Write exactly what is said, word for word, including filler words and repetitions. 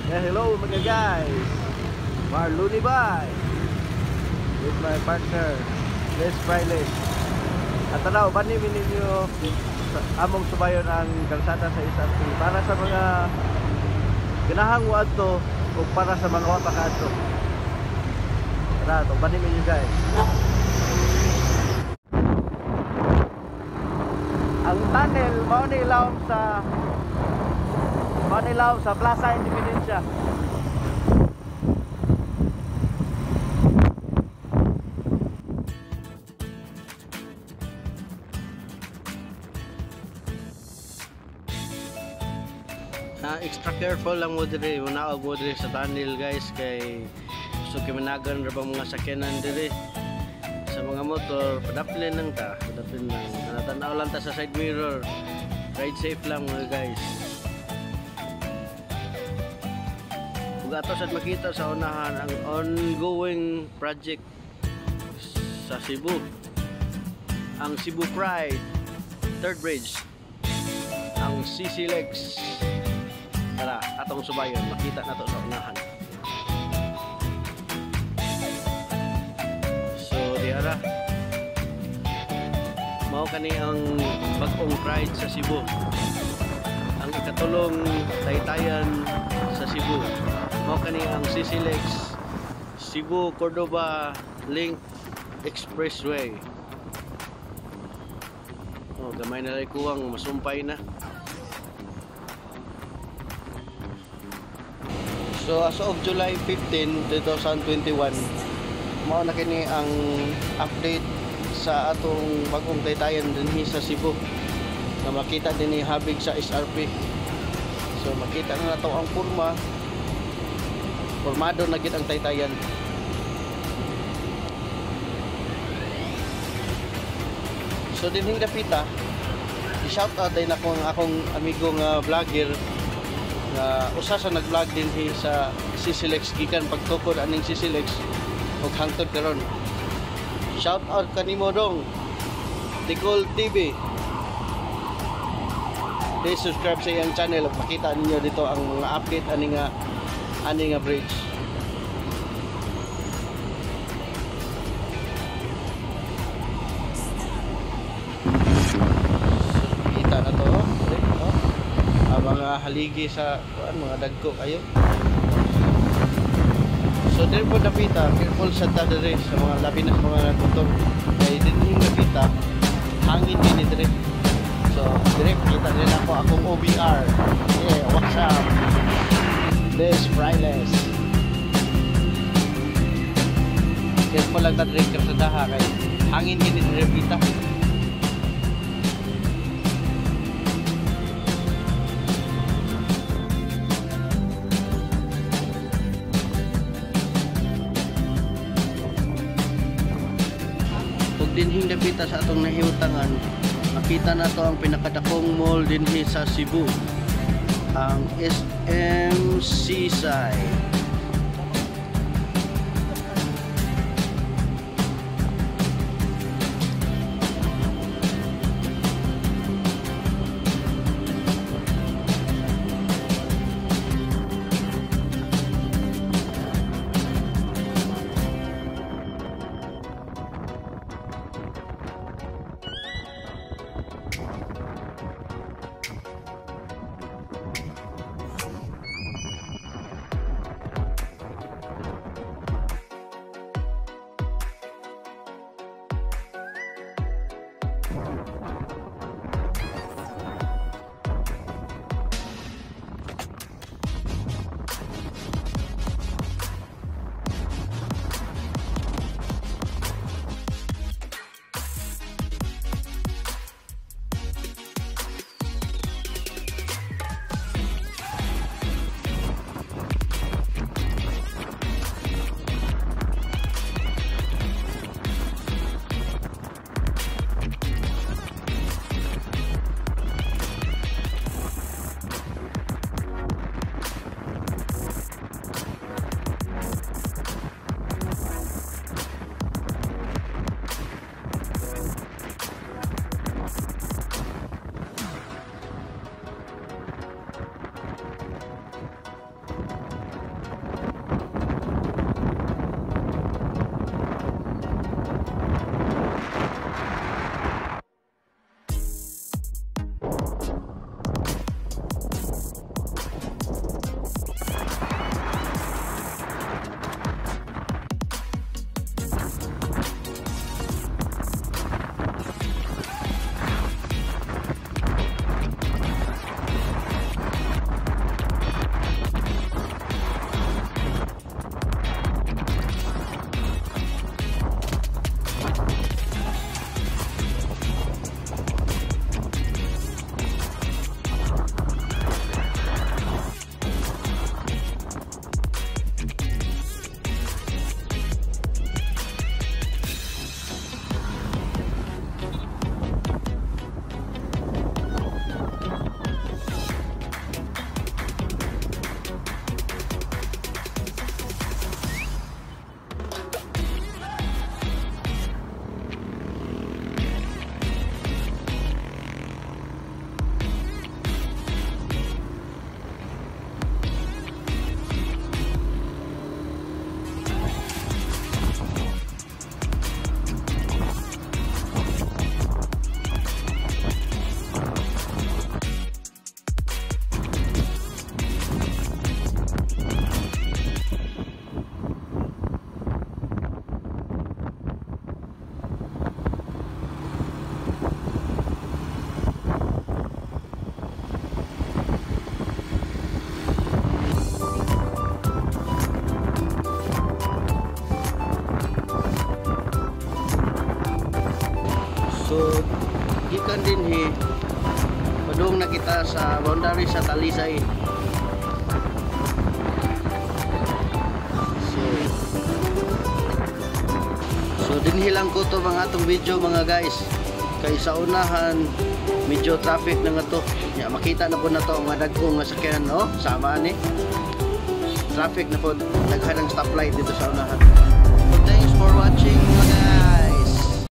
Yeah, hello mga guys. Marlonie bye. With my partner, Les Friday. At tanaw, bani ninyo among subayon ang kalsada sa S R P para sa mga ganahang wadto o para sa mga wapakato. Tara, ito, bani ninyo guys. Ang tunnel, maunilaw sa maunilaw sa Plaza Independencia. Uh, extra careful lang mo diri, manaog mo diri sa tunnel guys, kay gusto kimanagan ra ba mga sakyanan diri. Sa mga motor, padaplin lang ta, padaplin lang. Natanaw lang ta sa side mirror. Ride safe lang mga guys. Kung ato sad makita sa unahan ang ongoing project sa Cebu, ang Cebu Pride Third Bridge, ang C C Legs. Tara, atong subayon, makita na to sa unahan. So, diara mao kani ang bag-ong pride sa Cebu, ang ikatulong taytayan sa Cebu. Mao kani ang C C Legs Cebu-Cordova Link Expressway. Oh, gamay na rin kuwang, masumpay na. So as of July fifteenth, twenty twenty-one, mao na kini ang update sa atong bagong taytayan dinhi sa Cebu. Na makita dinhi habig sa S R P. So makita na nato ang porma. Formado na gid ang taytayan. So dinhi dapita, i-shout out din ako ang akong amigo nga vlogger. Uh, usa sa nag-vlog din sa C C Legs, gikan pagtukod aning C C Legs og hangtod karon. Shout out kanimo dong Ticol T V. Please subscribe sa iyang channel ug makita ninyo dito ang mga update ani nga ani nga bridge. So, kita na to, no? Mga haligi sa kuan, mga dagko kayo. So diri po napita, careful sa ta diri sa mga labi na mga motor. Kay dinhi napita, hangin din diri. So diri kita din ako akong O B R. Yeah, what's up? This Fridays. Careful lang ta diri sa daha kay hangin din diri pita. Dinhing dapita sa atong nahiutangan, makita na to ang pinakadakong mall dinhi sa Cebu, ang S M Seaside. ta sa boundary sa Talisay. So, so dinhilang ko to mga atong video mga guys. Kay sa unahan medyo traffic na nga to. Ya, makita na po na to ang mga dagkong nga sakyanan, no? Sama ni. Traffic na po, daghan ng stoplight dito sa unahan. So, thanks for watching mga guys.